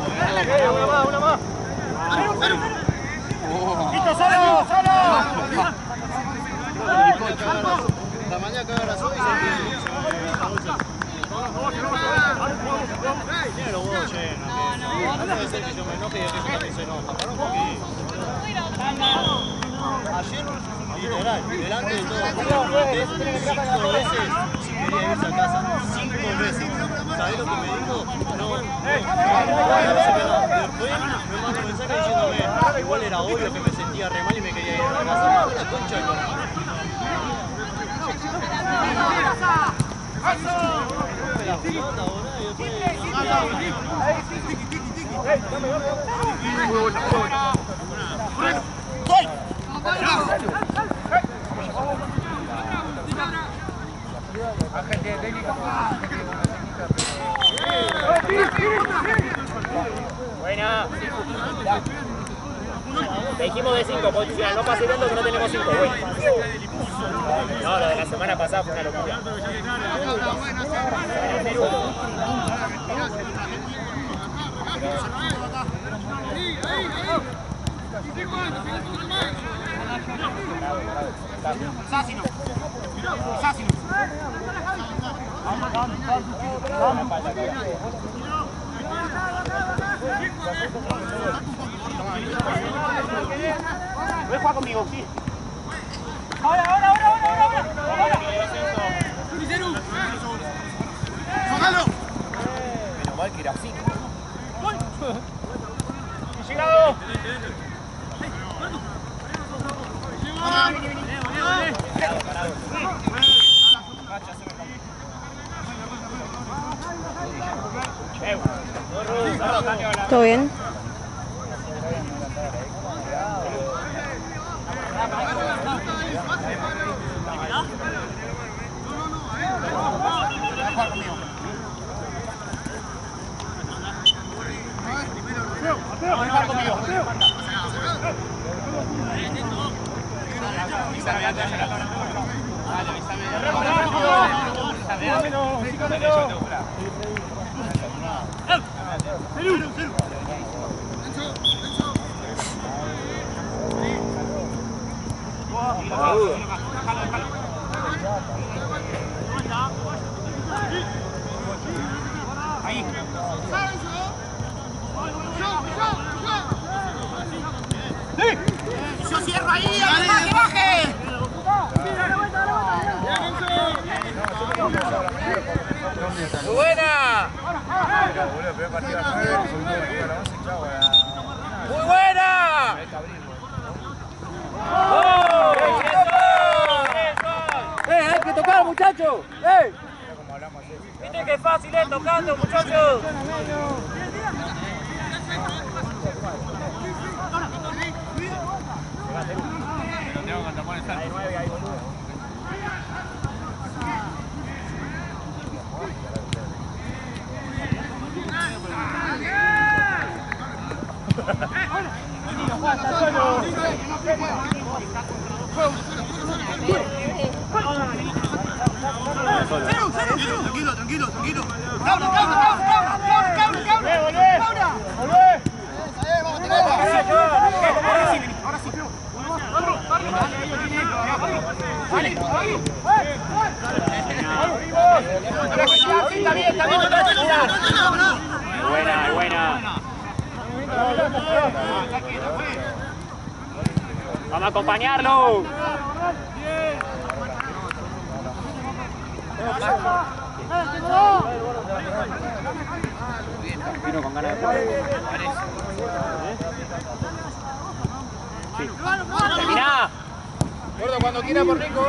Una más. ¡Listo, solo! La mañana caga la sopa y se tiene los huevos llenos. No debe ser que yo me enoje y que yo también se enoja. Para un poquito. Ayer, literal, delante de todo el mundo, pregunté 5 veces si quería irse a casa. 5 veces. ¿Sabés lo que me dijo? No. Después me mandó un mensaje diciéndome igual era obvio que me sentía re mal y me quería ir a la casa. No, la concha de tu hermano. La pelota, boludo, y después... Buena. Te dijimos de 5, porque si no pase tanto que no tenemos 5. Bueno. No, lo de la semana pasada fue una locura. Voy a jugar conmigo, sí. Ahora. ¡Sócalo! Menos mal que era 5. ¡Llegado! ¿Todo bien? Ahí. Yo cierro ahí, además que baje. ¡Muy buena! ¡Muy buena! ¡Hay que tocar, muchachos! ¿Viste que es fácil tocando, muchachos? Hay 9, hay boludo. Tranquilo. ¡Cabra! Ahora sí. Buena. Vamos a acompañarlo. Vino con ganas de jugar. Sí. ¡Terminá! Gordo, cuando quiera por Rico.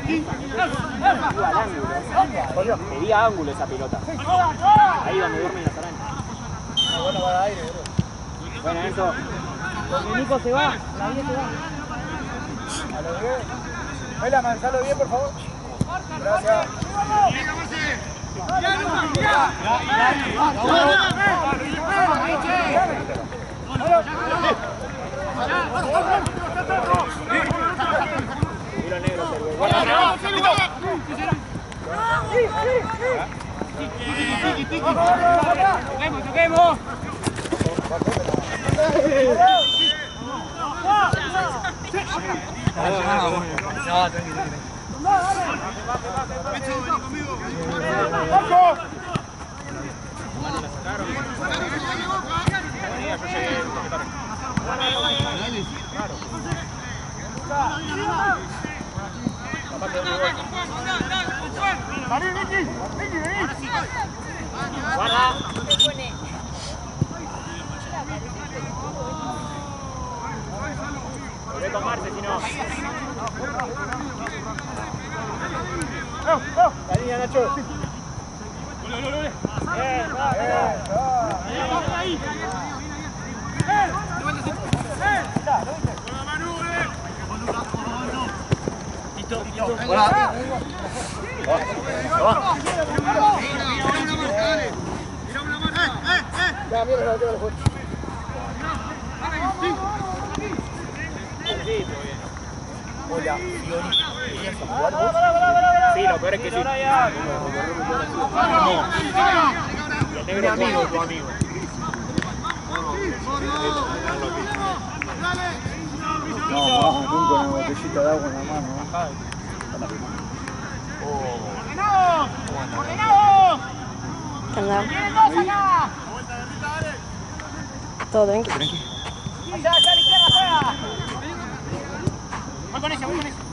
Pedía ángulo esa pelota. Ahí donde duermen las arañas. Bueno, va de aire, bro. Bueno, eso. Donde Nico se va, la 10 se va. A lo bien. Vela, manzalo bien, por favor. Gracias. Toquemos. No, tranquilo. Guarda. Voy a tomarse, si no. La línea, Nacho. Sí, lo peor es que sí. El negro amigo, tu amigo. No, baja con una botellita de agua en la mano. Anda. Todo tranquilo. Allá, allá a la izquierda, juega. Voy con ese, voy con ese.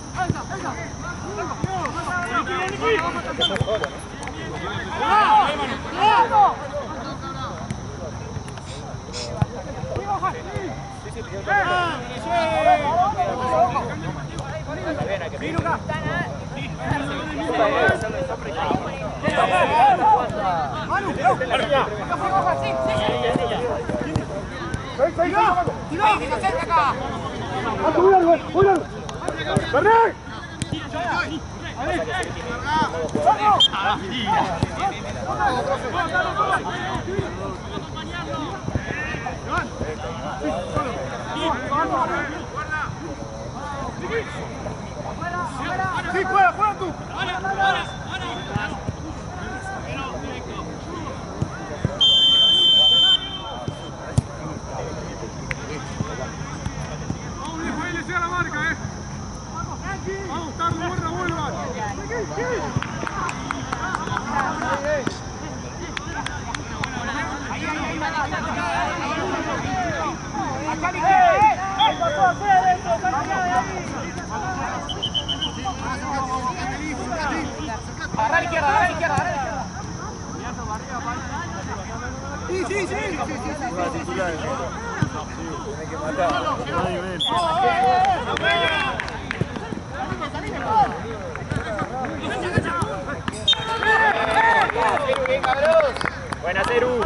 Sí, juega tú. Agarra a la izquierda, agarra a la izquierda, agarra a la izquierda. Sí. Tiene que matar. Buena, Ceru.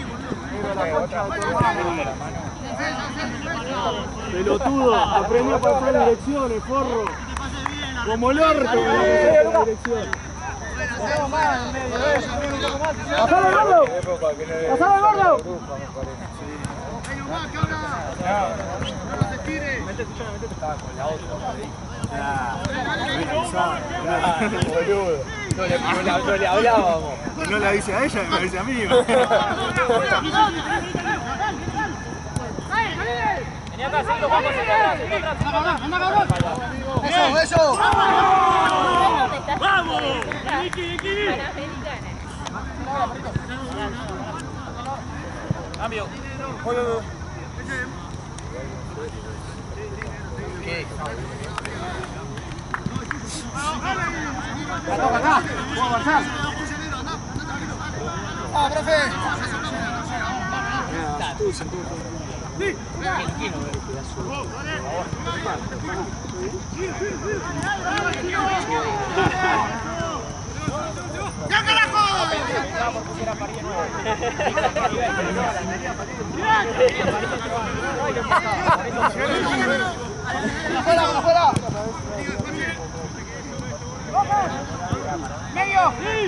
Pelotudo, aprendí a pasar direcciones, forro. Como el orto, la dirección. ¡Pasalo el gordo! ¡Pasalo el gordo! No le hablábamos. No la dice a ella, me la dice a mí. Vení acá, Cinco, vamos hacia atrás. ¡Anda, cabrón! ¡Eso! ¡Vamos! Cambio. ¡Toca acá! ¡Puedo avanzar! ¡Ah, profe! ¡Sí! ¡Ya, carajo! ¡Afuera! ¡Medio! ¡Sí!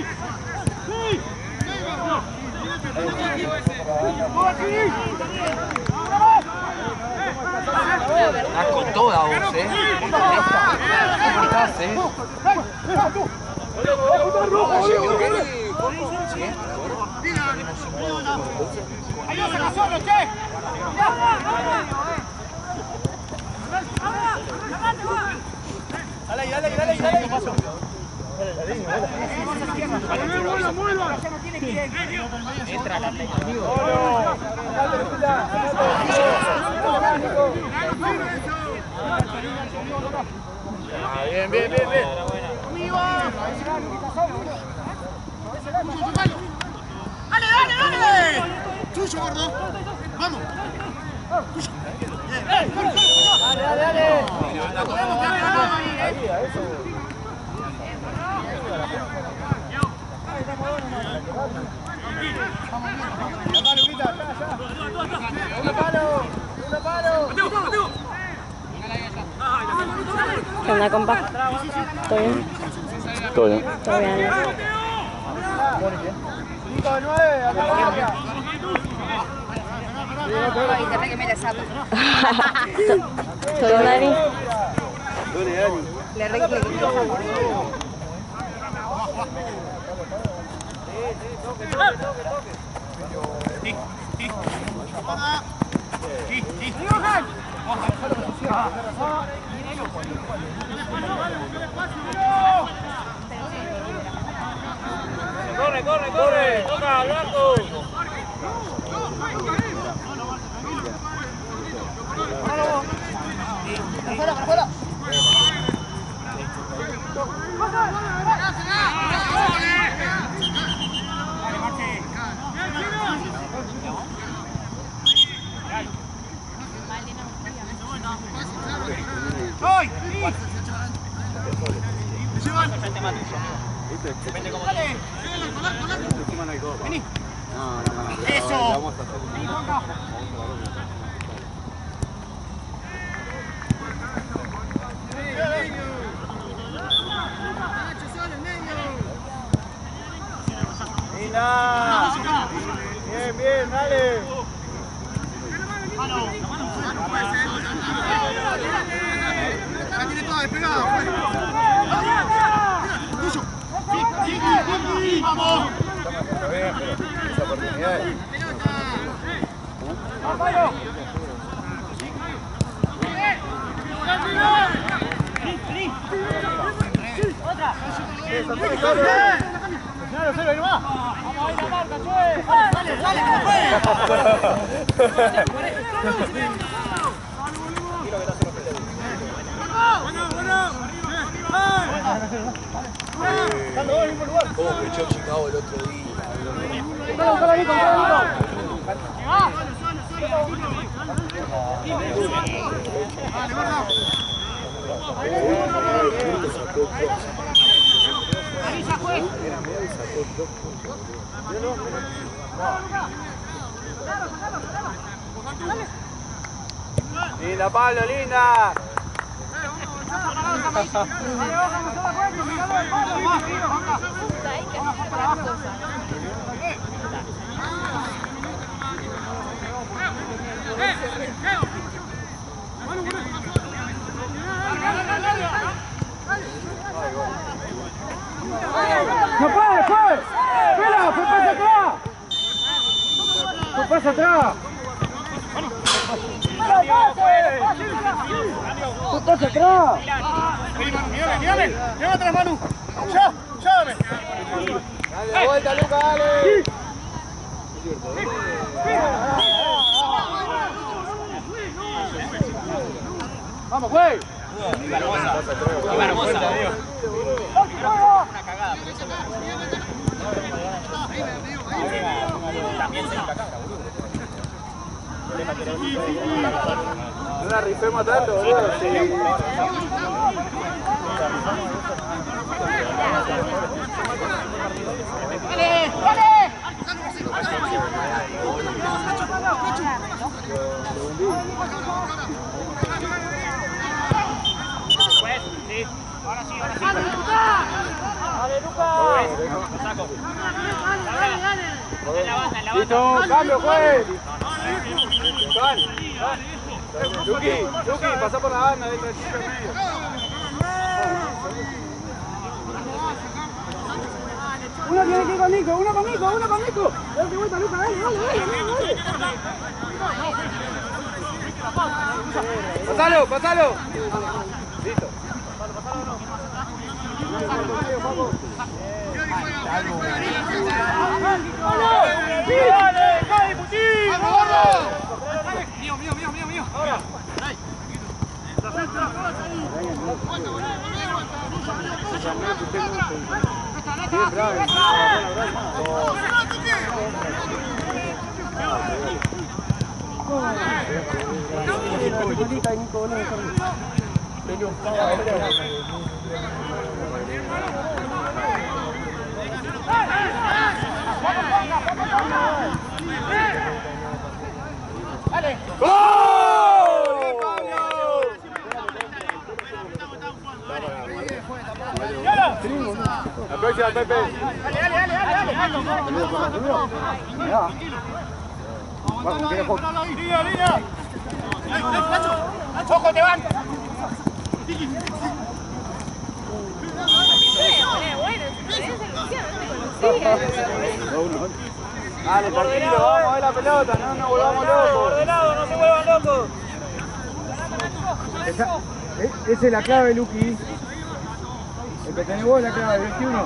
Estás con toda vos, ¿Cómo estás, Entra la plena. Bien, bien, bien, bien. ¡Dale, dale, dale! ¡Tuyo, gordo! ¡Vamos! ¡Tuyo! ¡Dale, dale, dale! ¿Qué onda, compa? ¿Todo bien? Todo bien. Todo bien. 5 de 9, a la marca. Internet que mira sapo. ¿Todo bien, Dani? Le arreglé que mira sapo. Corre, corre, corre. Toca, Blanco. ¡Voy! Vení. Eso. Mira. Bien, bien, dale. La tiene toda despegada. Tuyo. Vamos. Está bien, pero esa oportunidad es... ¿Cómo pechó Chicago el otro día? Linda, Pablo, linda. ¡No puede, fue! ¡Espera, fue pasa atrás! ¡Fue pasa atrás! ¡Fue pasa atrás! Mírame, mírame atrás, Manu. Ya, dame. Dale, vuelta, Luca, dale. Vamos, güey. Iba hermosa. Iba hermosa. Una cagada, pero eso también se la caga, boludo. No la rifemos tanto, boludo. Sí. ¡Dale, dale! Pues, sí. Ahora sí, ahora sí. ¡Dale, Luca! Saco. En la banda, en la banda. Listo, cambio, juez. Juan, Luqui, pasá por la banda, detrás del chico medio. Uno tiene que ir con Nico, uno con Nico, uno con Nico. Dale vuelta, Luca, dale. Pasalo. Listo. Mío. Ahora. La próxima, Pepe. Dale. Vamos, línea. Ojo, te van. Dale, tranquilo, vamos a ver la pelota, no nos volvamos locos. Ordenado, no se vuelvan locos. Esa es la clave, Luqui. El que tenés vos es la clave, 21.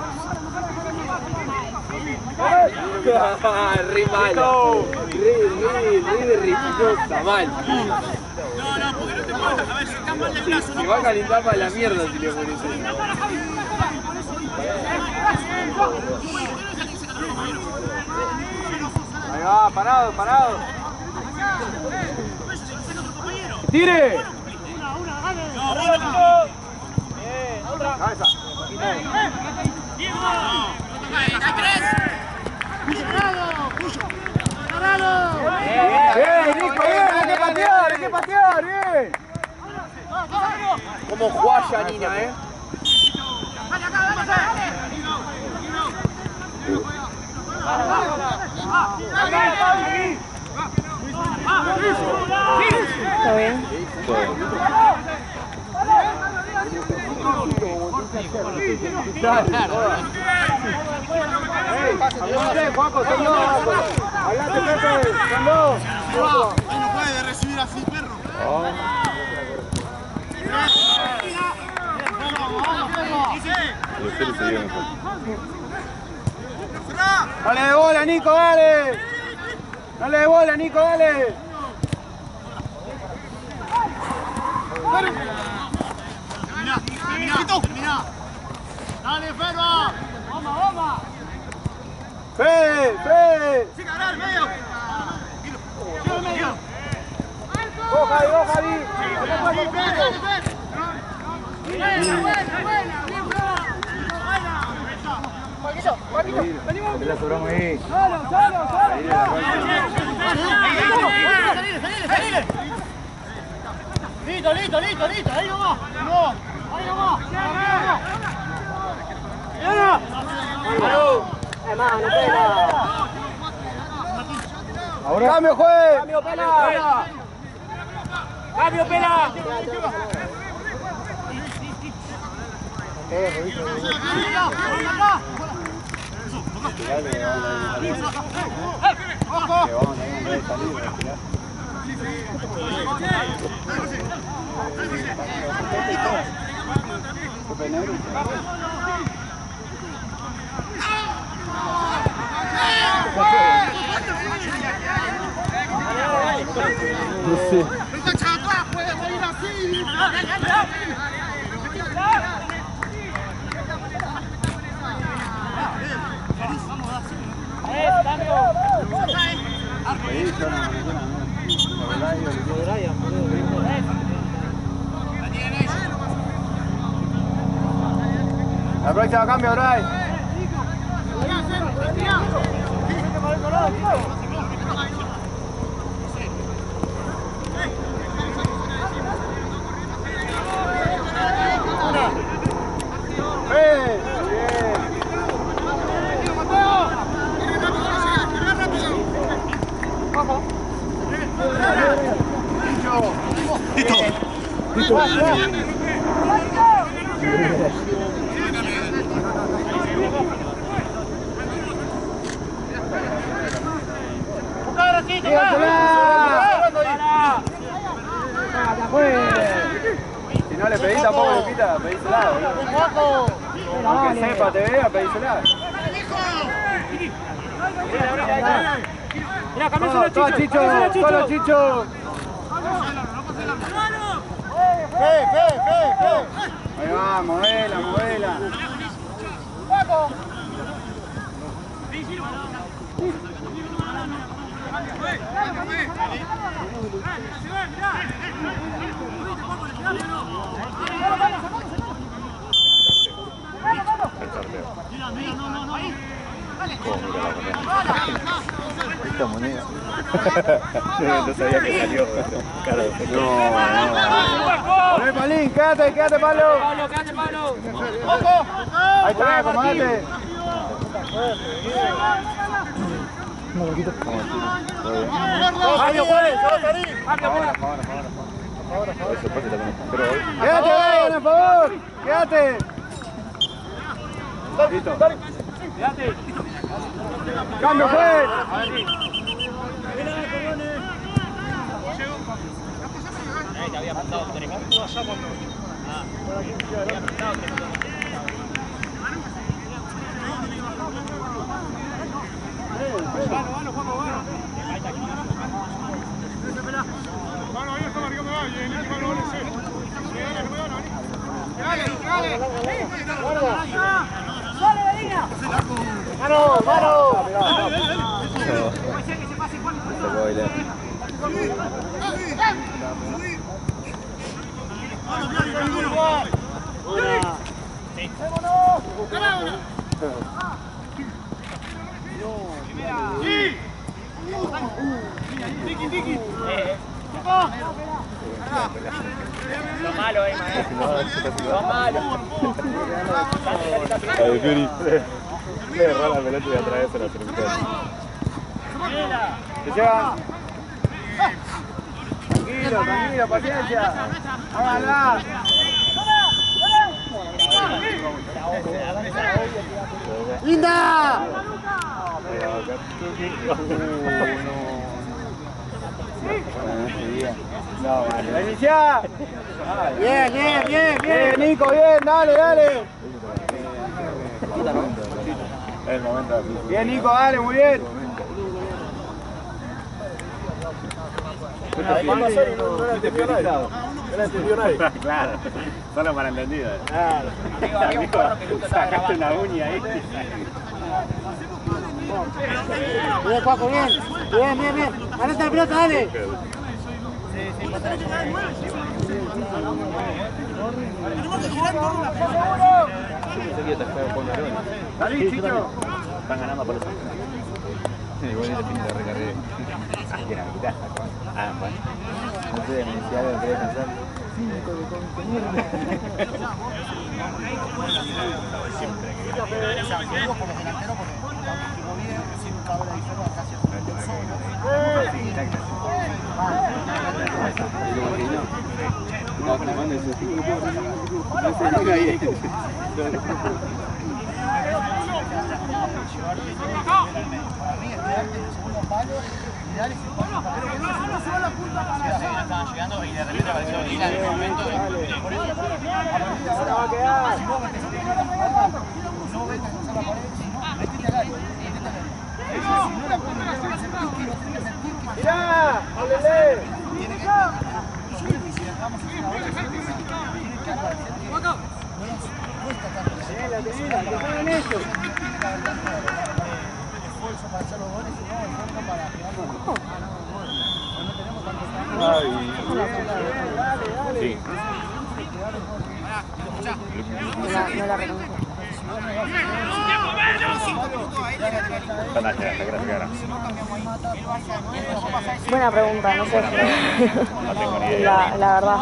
Re malo. Re de ripilosa, mal. No, porque no te puedes. A ver, si estás mal de brazo, Se va a calentar para la mierda si le pones eso. Ahí va, parado. ¡Tire! Otra. Cabeza. Bien, Nico, bien, hay que patear, bien. Como jugás, Janina, ¿Está bien? Juanjo, son dos. Hablate, Pepe, son dos. no puede recibir así, perro. Dale de bola, Nico, dale. Dale de bola, Nico, dale. Termina. Dale, Ferro. Vamos. Fe. Sí, ganar, medio. Vos, Javi. La sobramos ahí. Listo. Ahí nomás. Ahora. Cambio, juez. Cambio, pela. No sé. Esta chapa puede salir así. La próxima cambio, Bray. poquito Si no le pedís tampoco le pita, pedísela, boludo. Aunque sepa, te vea, pedísela. Mirá, cambiáselo a Chicho. Solo Chicho. Ahí va, movela. Esta moneda. No sabía que salió. No. Palín, quédate, Pablo. Ahí está, acomodate. Fabio, ¿cuál? ¡Se va a salir! Quédate, Brian, por favor. Quédate. Listo. Cambio, juez. Te había mandado 3 minutos. Mano, ahí está marcando a alguien. El balón es él. ¡Sale la línea! ¡Mano! Lo malo, maestro. Lo malo. Le erró la pelota y otra vez se la truncó. Se llevan. Tranquilo, paciencia. Háganla. ¡Linda! No, vale. ¡Inicia! Bien, Nico, bien, dale. Es el momento. Bien, Nico, dale, muy bien. No la entendió nadie. Claro, solo para entendido. Claro. Sacaste una uña ahí. Bien, Paco, bien. Ganate la pelota, dale. Salí, Chicho. Están ganando por eso. Igual este fin de recargué. Bueno. No sé, me decía algo que quería pensar. 5 de contener. Estaban llegando y de repente apareció Lila en el momento por eso. Ahora va a quedar. No vete a cruzar la pared, sino metete al área. Si no la pueden hacer sentir, ¡Mirá! ¡Háblele! tiene que y si dejamos una bola, tiene que aparecer que no cuesta tanto esfuerzo para hacer los goles, sino esfuerzo para quedar con no tenemos tanto Sí. No la reconozco. Buena pregunta, no sé. La verdad.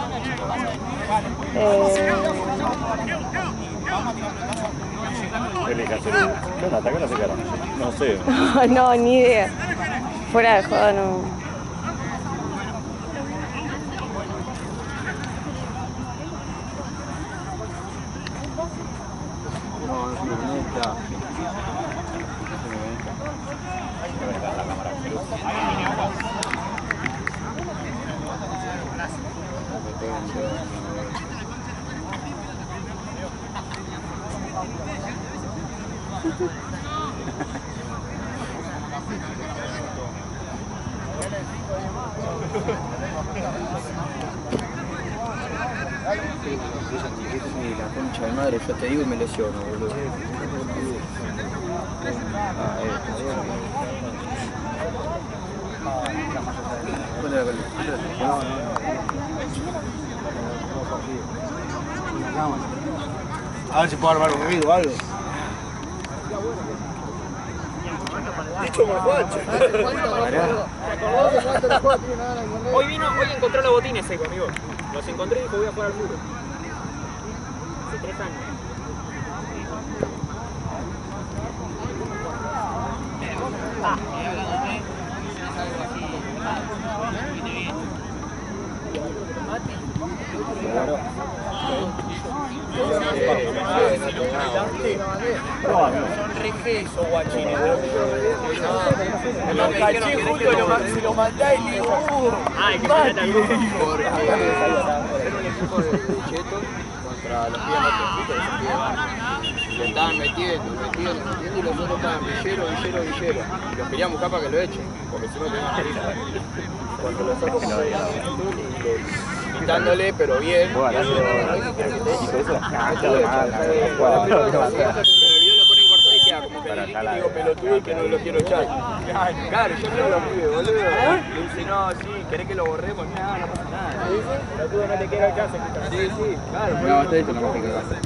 No sé. No, ni idea. Fuera de joda, no. No, La concha de madre, yo te digo y me lesiono, boludo. A ver si puedo armar un video o algo. Hoy encontré los botines secos, amigo. Los encontré y dijo voy a jugar al fútbol. Hace 3 años. Son rejesos, guachines. Lo caché justo y se lo mandé y le digo, ay, que hacer un equipo de chetos contra los pibes de le estaban metiendo y los otros estaban villero. Y los querían buscar para que lo echen, porque si no tenían que ir a cuando los otros quitándole, pero bien. Pero el video lo ponen cortado y queda como que digo pelotudo y que no lo quiero echar. Claro, yo creo que lo pibe, boludo. Le dice, no, sí, ¿querés que lo borremos? Nada, no pasa nada. pelotudo no te quiero echar, se quita. Sí, claro. No, te dice, no me quiero echar.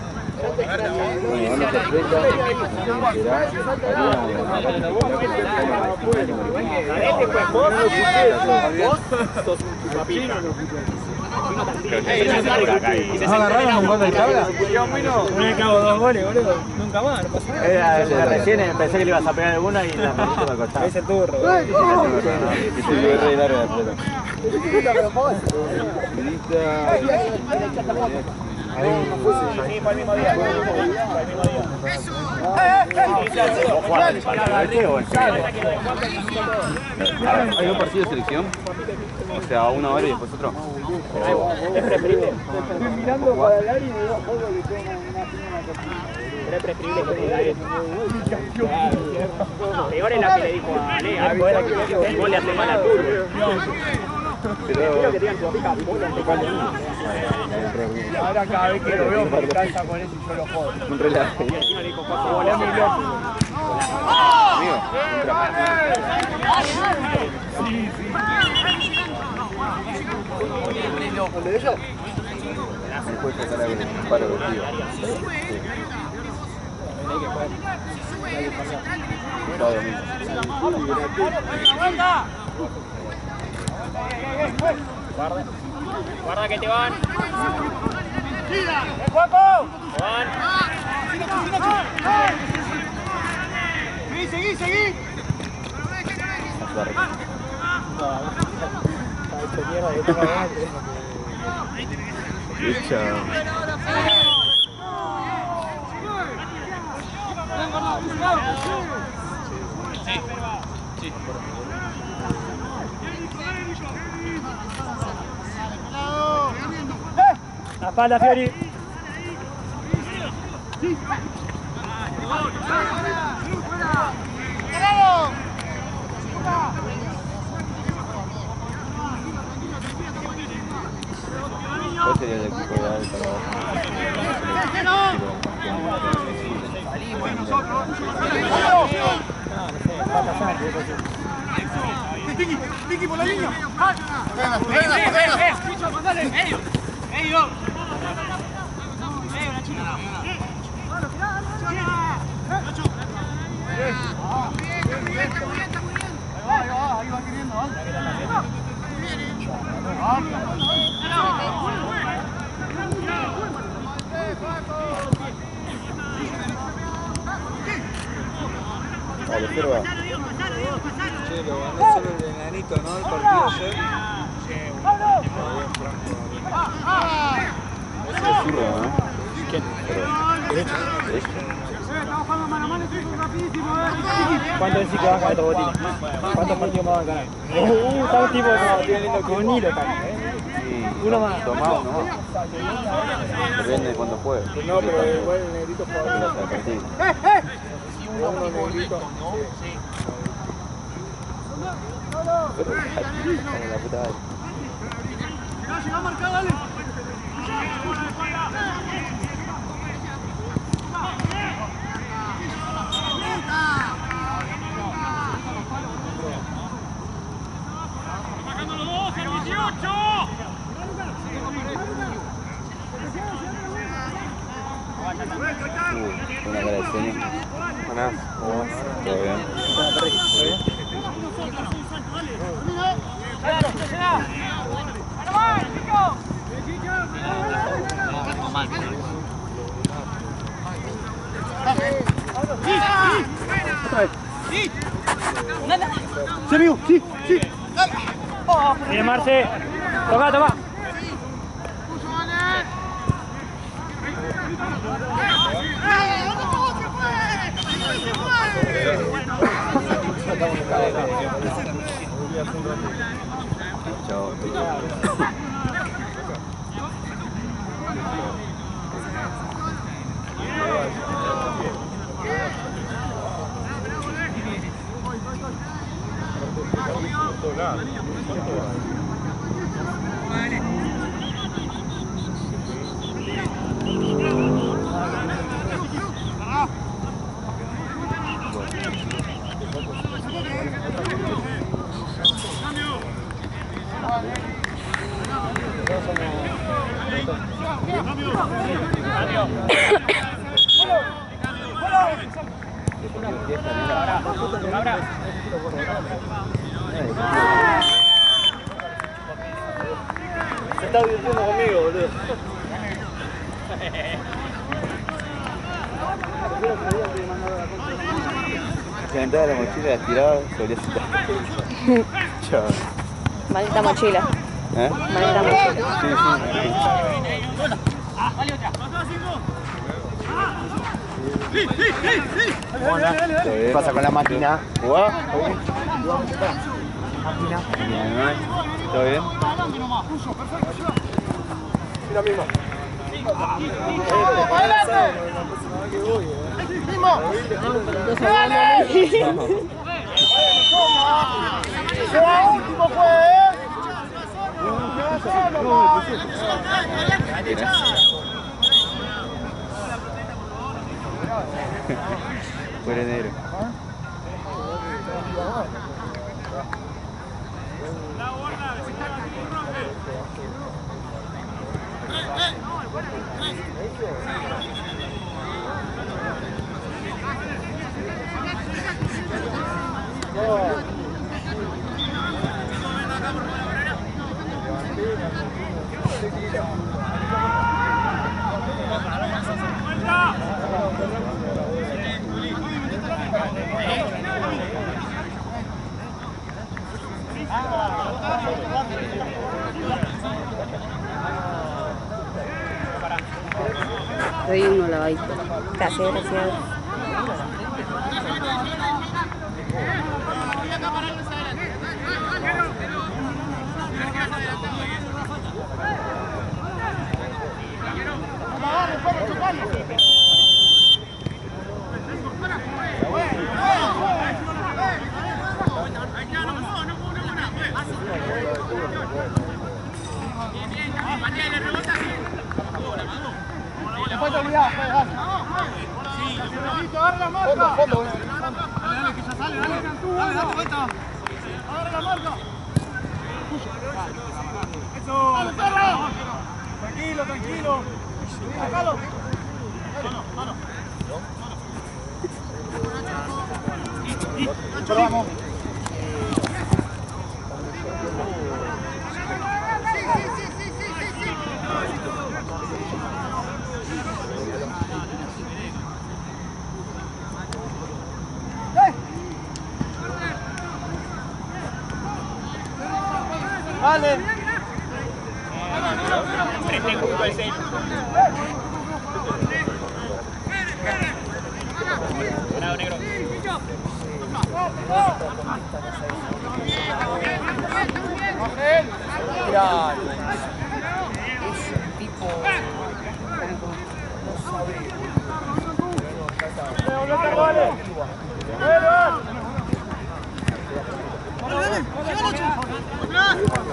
¿Agarraron un gol de tabla? Me acabo 2 goles, boludo. Nunca más, no pasa nada. Recién pensé que le ibas a pegar alguna y la manito me costaba. Es el turro. Sí, fue el mismo día. ¿Vos jugás el partido este o el siguiente? ¿Hay 2 partidos de selección? O sea, uno ahora y después otro. Es preferible. Estoy mirando para el área y me da juego que toma Pero es preferible que diga eso. Peor es la que le dijo a Lea. Vos le hace mal a turno. Prefiero que digan tu amiga, vos le hace mal a turno. Ahora cada vez que lo veo me cansa con eso y yo lo jodo. Un relajo. Y encima le dijo 4 goles. Amigo, ¿El de ellos? se puede sacar el paro del tío. Guarda que te van. Van. Seguí. La espalda, Fiori. ¿Cuál sería el equipo ideal Tiki por la línea. Ahí va queriendo, Vale, observa. Che, lo ganó solo el enanito, ¿no? El partido ayer. Es zurdo, ¿no? ¿Quién? Derecho. ¿Cuánto decís que van a ganar estos botines? ¿Cuántos partidos más van a ganar? Está un tipo como tiene lindo con hilo, Sí, Uno más. Tomá uno más. Depende de cuándo juegue. No, pero igual el negrito juega bien. Uno negrito. La puta madre. Llega a marcar, dale. Marcando los dos, el 18. Una cara de sueño. Buenas. Todo bien. Se vio, sí, sí. Bien, Marce. Toca, toca. Chao. Se está divirtiendo conmigo, boludo. Se aventaba la mochila, la tiraba, solía citar. Chao. Maldita mochila. ¿Eh? Maldita mochila. Sí, ¿Qué pasa con la máquina? ¿Jugá? Bien, ¿todo bien? Sí, la misma. Último fue, Fuera negro. Doy uno lavadito. Gracias, gracias. Después te olvidás, dale. Agarra la marca. Dale, que ya sale, dale. Dale, date vuelta. Agarra la marca. Eso. Dale, Ferro. Tranquilo, tranquilo. Sacalo. Mano. Vamos. Vale. 30 puntos al 6. Ganado, negro. Mirá.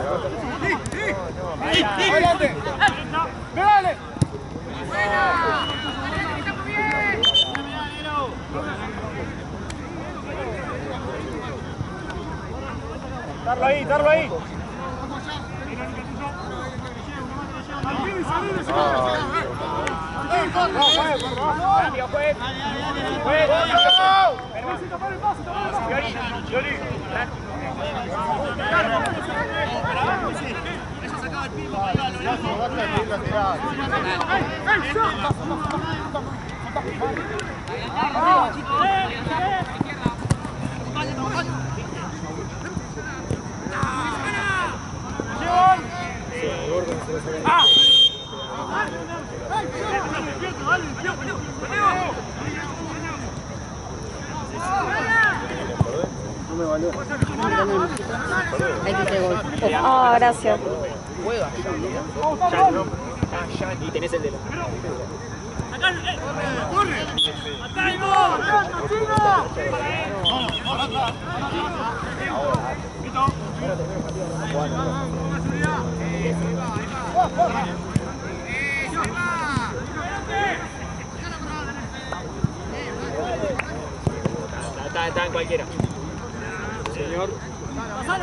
¡Adelante! ¡Dale! Darlo ahí, darlo ahí. Ahí te gol. Ah, gracias. Y tenés el de la... Está en cualquiera. Señor. ¡Pasalo!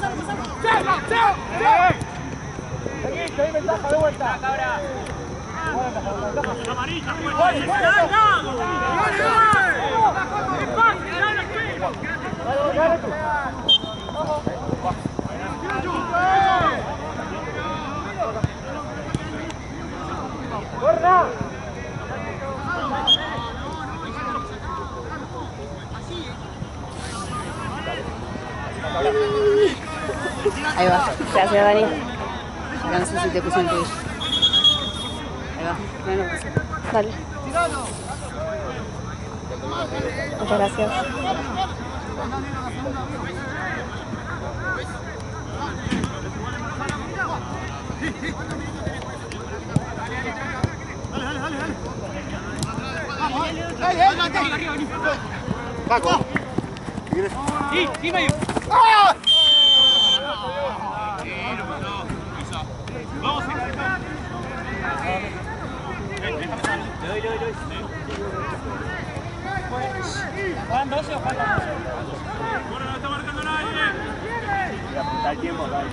Seguí, que hay ventaja de vuelta. Cabra. ¡Amarilla! ¡Corra! Ahí va. Gracias, Dani. Acá no sé si te puse un tuyo. Ahí va. No, puse. Dale. Muchas gracias. Paco. Sí, medio. Vamos. Le doy. ¿Van 12 o faltan 12? Ahora no está marcando nadie. Voy a apuntar el tiempo acá.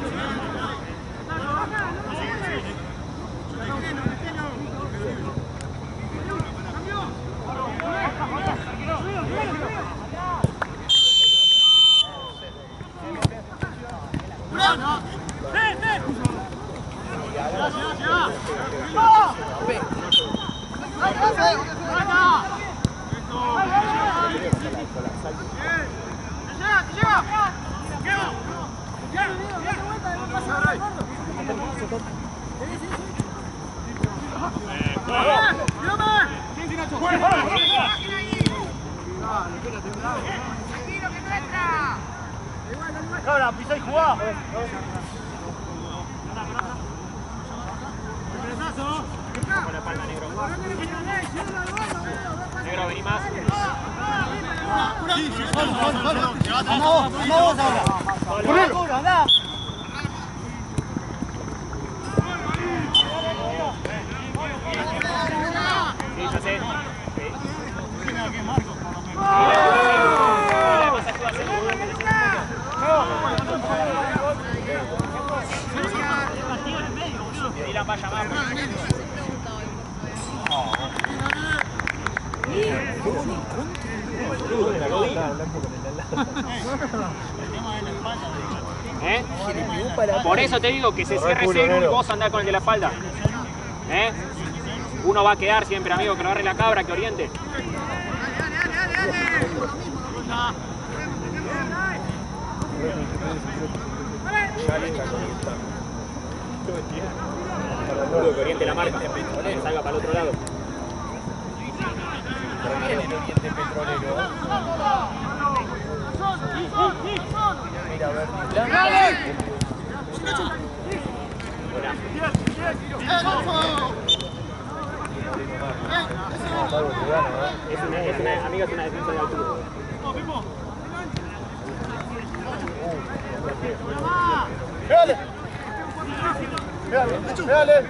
Cabra, pisa y jugá. Con la palma, negro. Negro, vení más. Vamos ahora. ¡Correlo! ¡Andá! Sí, ya sé. Y la vaya más. ¿Eh? Por eso te digo que se cierre ese y vos andás con el de la espalda. ¿Eh? Uno va a quedar siempre, amigo, que lo agarre la cabra, que oriente. Que oriente la marca, que salga para el otro lado. Miren el oriente petrolero. Mira, a ver, Es una amiga, es una defensa de altura. ¡Dale! Dale.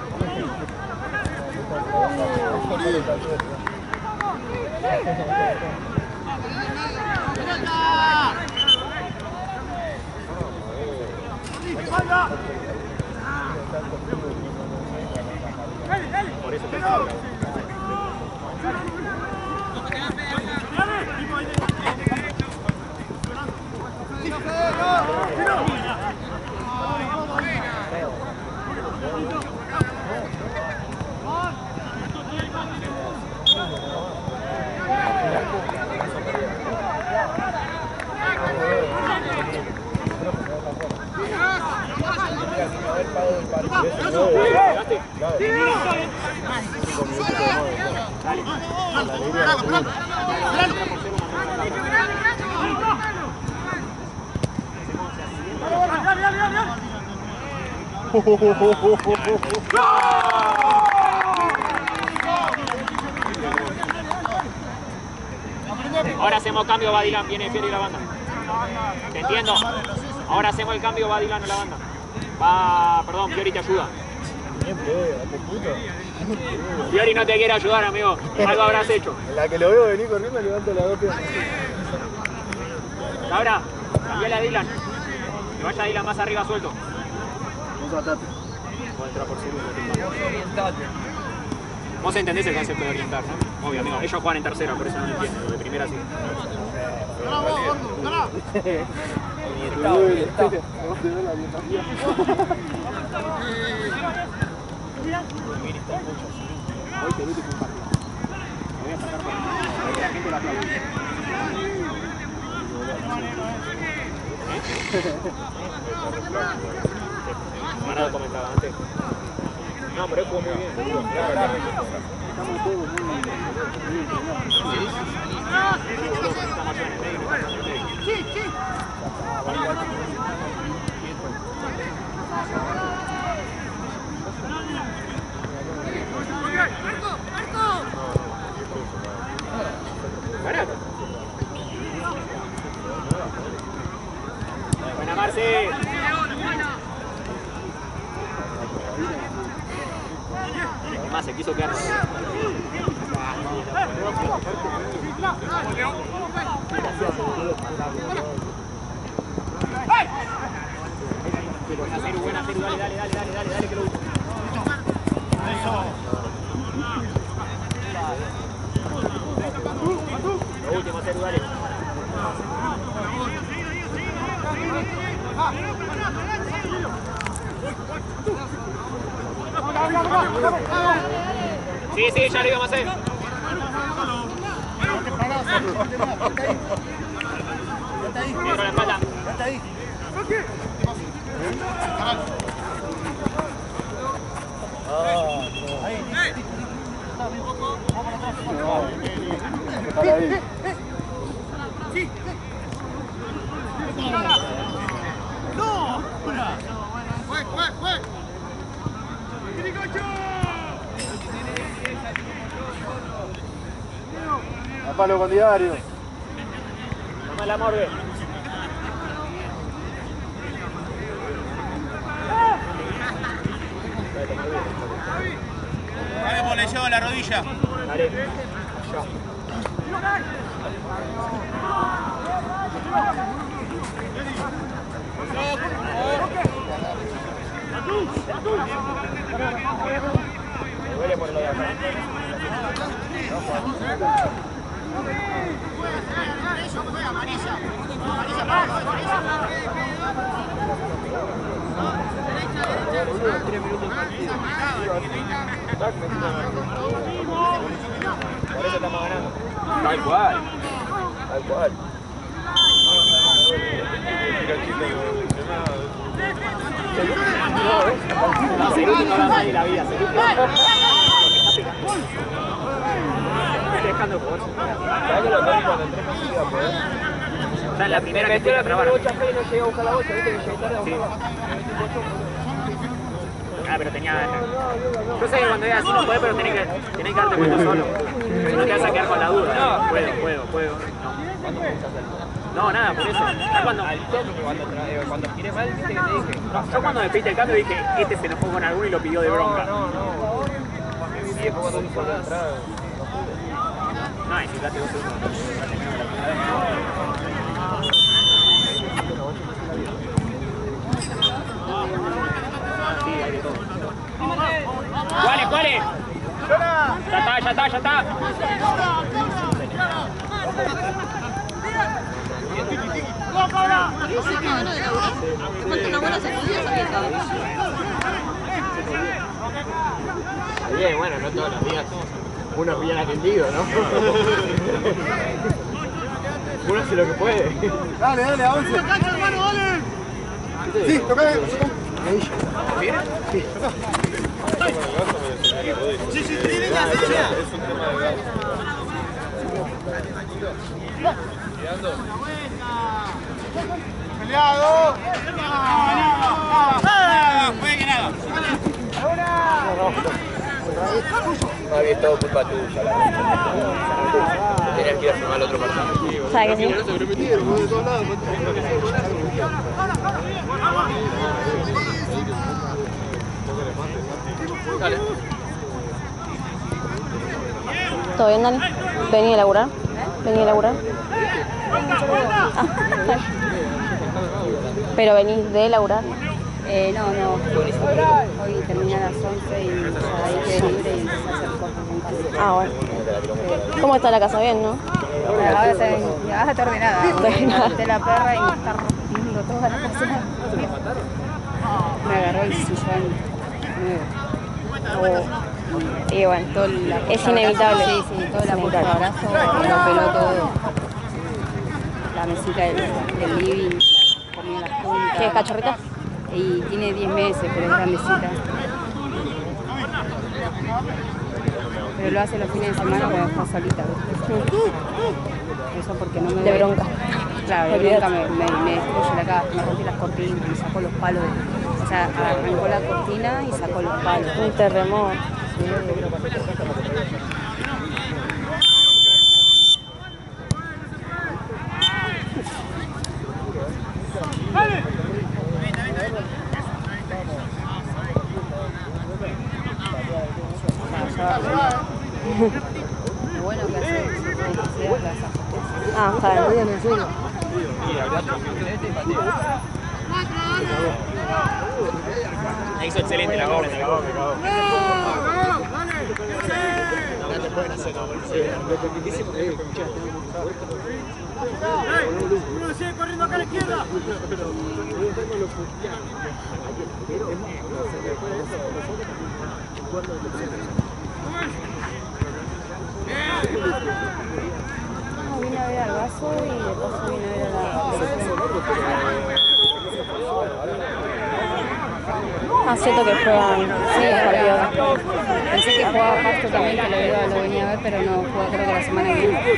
Por eso pensaba. Ahora hacemos cambio, Badilán, viene Fieri y la banda. Te entiendo. Ahora hacemos el cambio, Badilán, en la banda. Va, perdón, Fiori te ayuda. Fiori no te quiere ayudar, amigo. Algo habrás hecho. En la que lo veo venir corriendo, levanto las dos piernas. Ahora, cambiale a Dylan. Que vaya Dylan más arriba suelto. Vamos a Tate. Puedo entrar por segundo. Vos entendés el concepto de orientar, ¿no? Obvio, amigo. Ellos juegan en tercera, por eso no lo entienden. Lo de primera sí. Hoy te luto con un partido. Me voy a sacar para que la gente la aplaude. Manado comentaba antes. No, pero él jugó muy bien. Estamos todos muy bien. Sí, sí. Buena, Marce. Más se quiso quedar. Buena, Ceru, dale, que lo último. Lo último, Ceru, dale. Sí, ya lo íbamos a hacer. Bien con la espalda. A palo con Diario. Toma la morgue. Dale por lesión a la rodilla. Dale. Me duele por lo de acá. Por eso estamos ganando. Tal cual. Tal cual. No, Ceruti no habla más de la vida. Ceruti no. Estoy dejando jugar. ¿Sabes que lo que cuando entré no iba a poder? Ya en la primera que estoy a trabar. No llegué a buscar la bocha, viste que llegué tarde a buscar. Ah, pero tenía... Yo sé que cuando digas así no puedes, pero tenés que darte cuenta solo. Si no te vas a quedar con la duda. Puedo. No. No, nada, por eso. Ya cuando giré mal, viste que te dije. yo cuando me pediste el cambio dije, este se enojó con alguno y lo pidió de bronca. Y después cuando hizo la entrada. No, y fíjate 2 segundos. Sí, hay de todo. ¿Cuál? Ya está. Bien, bueno, no todos los días uno es bien atendido, ¿no? Uno hace lo que puede. Dale, avance. ¡Cancha, hermano, dale! Sí, toca. ¿Bien? Sí, toca. Sí, venga. Es un tema de gato. ¡Peleado! Juegue que nada. No había estado culpa tuya, la verdad. Tenías que ir a firmar el otro partido. ¿Sabes que sí? No se permitieron, de todos lados. Dale. ¿Todo bien, Dani? ¿Vení a laburar? Ah. ¿Pero venís de laburar? No. Hoy terminé a las 11 y ya ahí quedé libre y empecé a hacer cosas en casa. Ah, bueno. ¿Cómo está la casa? Bien, ¿no? Ahora está ordenada. Levanté la perra y me está rompiendo toda la casa. Me agarró el sillón nuevo. Y bueno, Todo es inevitable. Sí, todo el abrazo, lo peló todo. La mesita del living, la comida en las puntas. ¿Qué es cachorrita? Y tiene 10 meses, pero es grandecita. Pero lo hace los fines de semana cuando está solita, ¿viste? Eso porque no me... De bronca. Claro, de bronca me destruye la casa, me rompí las cortinas, me sacó los palos. O sea, arrancó la cortina y sacó los palos. Un terremoto. Lo bueno que hace Ah, está bien. Hizo excelente la Gómez. No te pueden hacer Uno sigue corriendo acá a la izquierda. Vine a ver al Vaso y de paso vine a ver a la... cierto que juegan. Sí, partido. Pensé que jugaba Pasto también, que lo venía a ver, pero no juega creo que la semana que viene.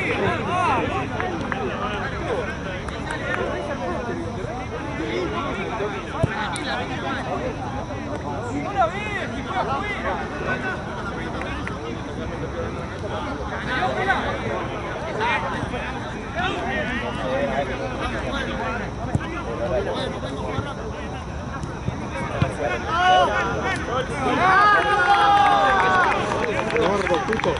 Gordo, puto.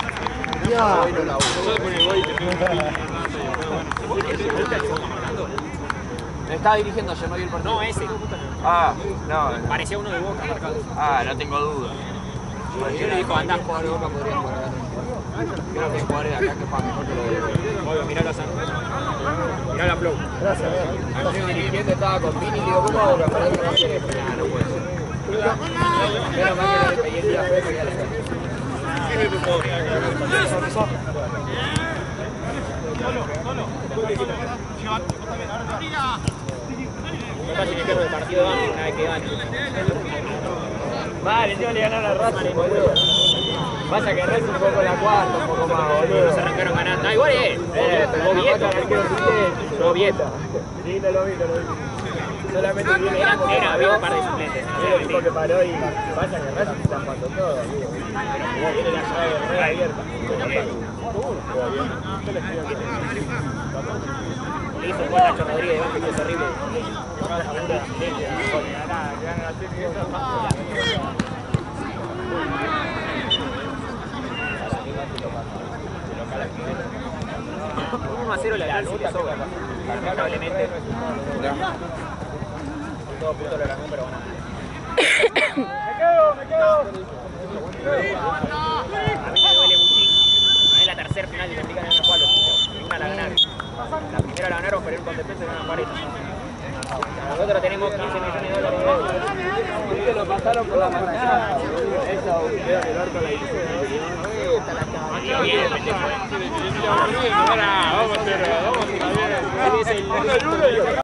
Me estaba dirigiendo ayer, no vi el partido. No, ese. Ah, no. Parecía uno de Boca marcado. Ah, no tengo duda. Yo le dijo, andá. Jugador de Boca podría jugar acá. Creo que hay jugadores de acá que juegan mejor que los de Boca. Obvio, mirá la Sandra. Mirá la Flow. Ayer dirigiendo estaba con Vini y le digo, ¿cómo hago para poder no quiere? Nah, no puede ser. Menos mal que el día fue que ya la No casi me pierdo el partido antes, una vez que gane. Vale, yo le ganaron a Racing, boludo. Pasa que Racing jugó con la cuarta un poco más, boludo. Se arrancaron ganando. Ah, igual es. Bobieta. Bobieta. Sí, lo vi. solamente viene Era había un par de suplentes. el equipo que paró y pasa que Racing está jugando todo, amigo. Pero tiene la llave re abierta. Le hizo un gol a Nacho Rodríguez, que es horrible. Un 1-0 la Lanús te sobra, lamentablemente. Todo punto lo ganó, pero bueno. Me quedo. A mí me duele muchísimo. Es la tercera final de la Liga de los Palos. Una la ganaron. La primera la ganaron, pero el Condepensa ganaron 40. Nosotros tenemos 15 millones de dólares de deuda. Ustedes lo pasaron por la mañana. Eso queda en el orto la división. Vamos a hacer.